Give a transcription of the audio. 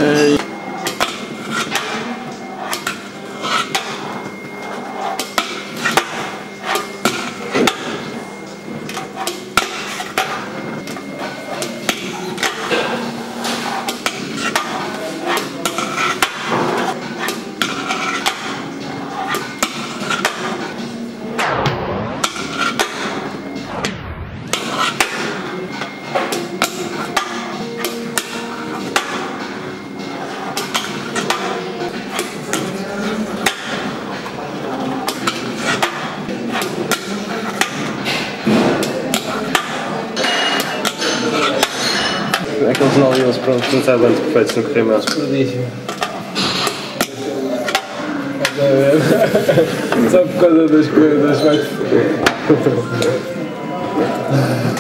Aqueles novinhos prontos, não sabem quantos perfeitos no correio mais. Prodígio. Só por causa das coisas vai.